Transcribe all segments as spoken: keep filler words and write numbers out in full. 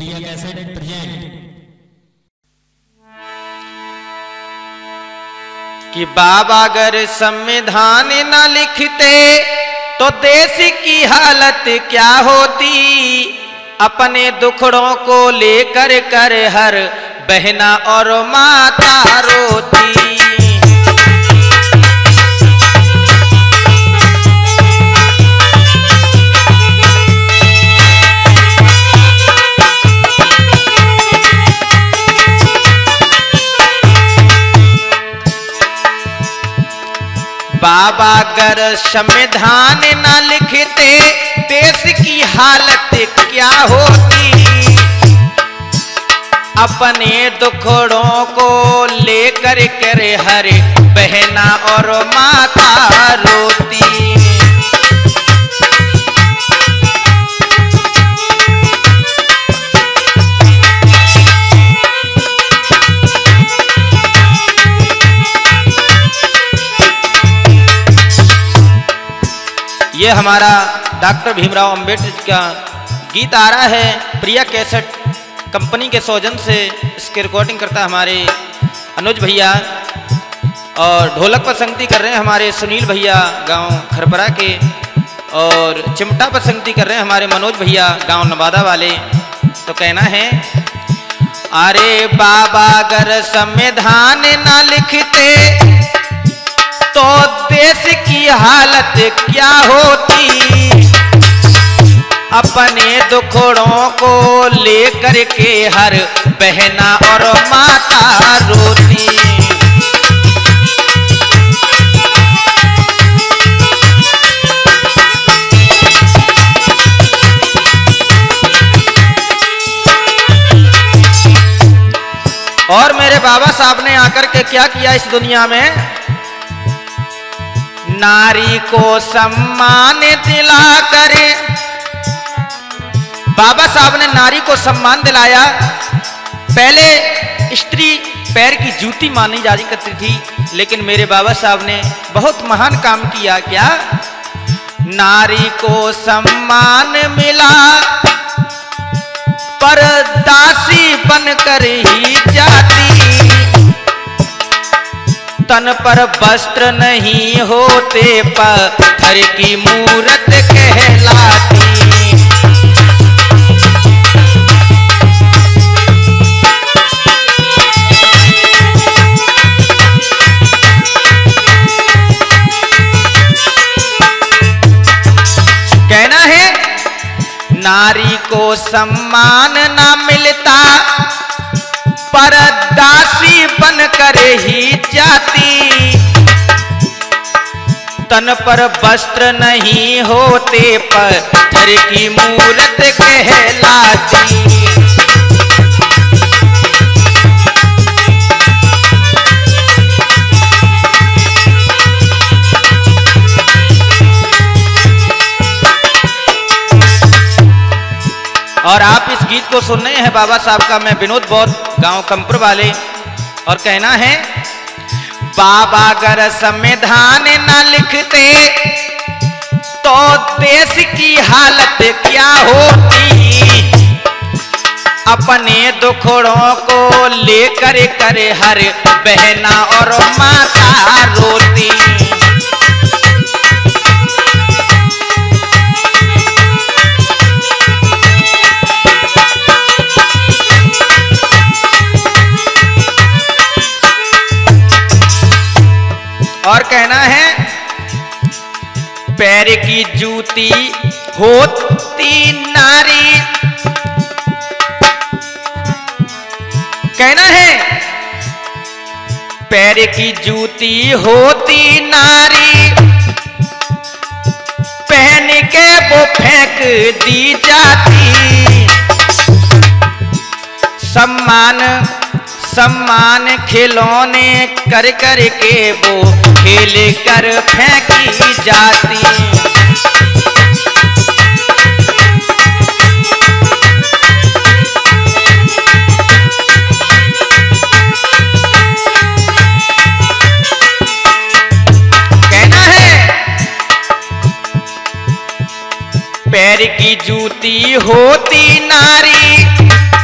प्रिया cassette present. कि बाबा अगर संविधान न लिखते तो देश की हालत क्या होती। अपने दुखड़ों को लेकर कर हर बहना और माता रोती। बाबा अगर संविधान न लिखते देश की हालत क्या होती। अपने दुखड़ों को लेकर कर हर बहना और माता रोती। ये हमारा डॉक्टर भीमराव अंबेडकर का गीत आ रहा है प्रिया कैसेट कंपनी के सौजन से। इसके रिकॉर्डिंग करता हमारे अनुज भैया और ढोलक पर संगति कर रहे हैं हमारे सुनील भैया गांव खरपरा के, और चिमटा पर संगति कर रहे हैं हमारे मनोज भैया गांव नवादा वाले। तो कहना है, अरे बाबा अगर संविधान न लिखते तो देश की हालत क्या होती। अपने दुखड़ों को लेकर के हर बहना और माता रोती। और मेरे बाबा साहब ने आकर के क्या किया इस दुनिया में, नारी को सम्मान दिला करे। बाबा साहब ने नारी को सम्मान दिलाया। पहले स्त्री पैर की जूती मानी जाती करती थी, लेकिन मेरे बाबा साहब ने बहुत महान काम किया। क्या? नारी को सम्मान मिला पर दासी बनकर ही जाती। तन पर वस्त्र नहीं होते पत्थर की मूरत कहलाती। कहना है, नारी को सम्मान ना मिलता पर दासी बनकर ही जाती। तन पर वस्त्र नहीं होते पत्थर की मूरत कहलाती। और आप इस गीत को सुन रहे हैं बाबा साहब का, मैं विनोद बौद्ध गांव कंपुर वाले। और कहना है, बाबा अगर संविधान न लिखते तो देश की हालत क्या होती। अपने दुखड़ों को लेकर कर हर बहना और माता रोती। और कहना है, पैर की जूती होती नारी। कहना है, पैर की जूती होती नारी। पहन के वो फेंक दी जाती। सम्मान सम्मान खिलौने कर कर के वो खेल कर फेंकी जाती। कहना है, पैर की जूती होती नारी।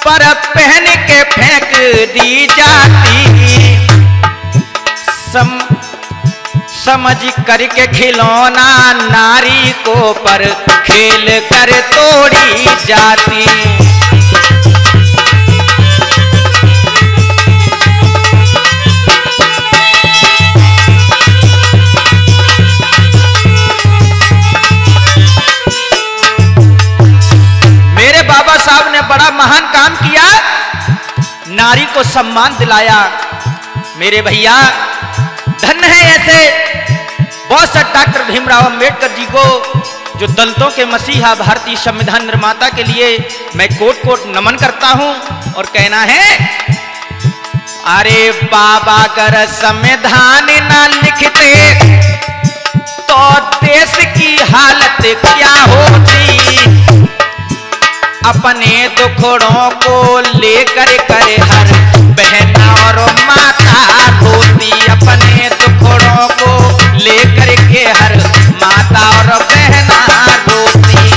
पर पहन के फेंक दी जाती। सम, समझ करके खिलौना नारी को पर खेल कर तोड़ी जाती। मेरे बाबा साहब ने बड़ा महान काम किया, नारी को सम्मान दिलाया। मेरे भैया धन है ऐसे बहुत सा डॉक्टर भीमराव अंबेडकर जी को, जो दलितों के मसीहा भारतीय संविधान निर्माता के लिए मैं कोट कोट नमन करता हूं। और कहना है, अरे बाबा अगर संविधान ना लिखते तो देश की हालत क्या होती। अपने दुखड़ों को लेकर कर हर बहन और माता रोती। अपने दुखड़ों को लेकर के हर माता और बहना रोती।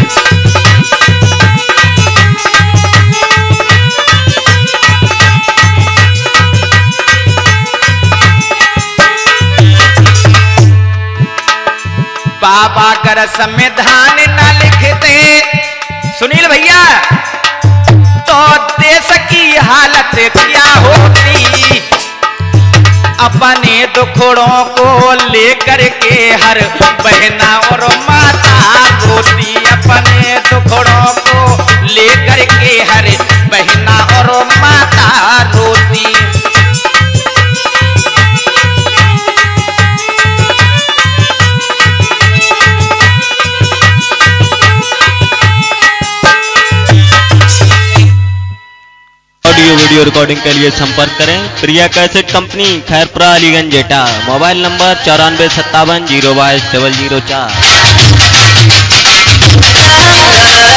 बाबा कर संविधान न लिखते, सुनील भैया, तो देश की हालत क्या होती। अपने दुखड़ों को लेकर के हर बहना और माता रोती। अपने दुखड़ों को लेकर के हर बहना और माता रोती। ऑडियो वीडियो रिकॉर्डिंग के लिए संपर्क करें Priya cassette company, Khairpura, Aliganj, Etah. Mobile number चौरानवे सत्तावन जीरो बाईस डबल जीरो चार।